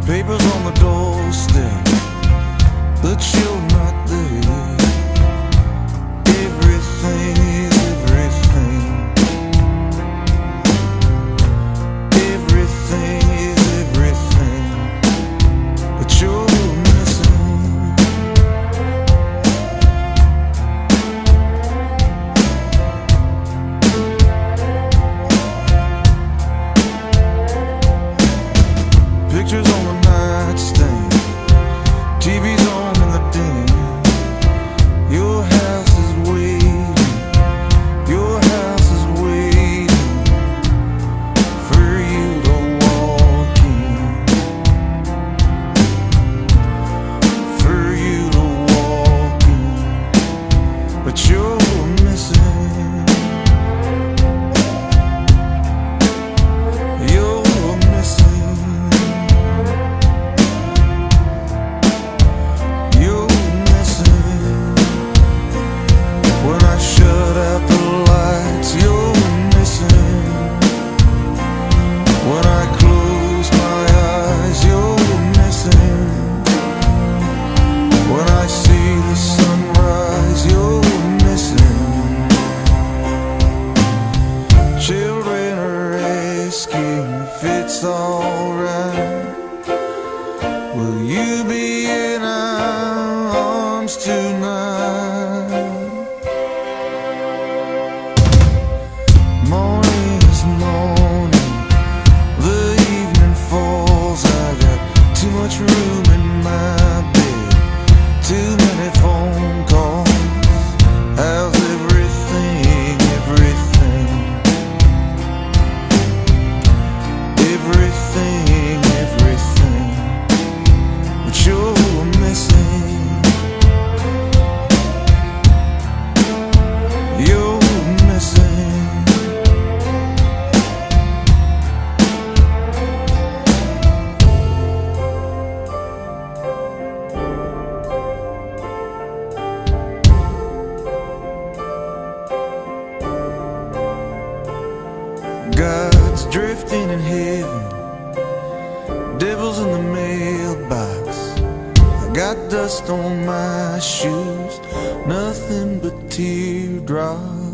Papers on the doorstep, but you're not there. Everything is everything. Everything is everything, but you're missing. Pictures on the nightstand, TV's on in the den. Your house is waiting, your house is waiting for you to walk in, for you to walk in, but you're missing. You're missing. When I shut out the lights, you're missing. When I close my eyes, you're missing. When I see the sunrise, you're missing. Children are asking if it's alright. Will you be in our arms tonight? Morning is morning, the evening falls. I got too much room in my bed, too many phone calls. How's everything, everything? Everything, everything, but you're missing. You're missing. God's drifting in heaven, devil's in the mailbox. I got dust on my shoes, nothing but teardrops.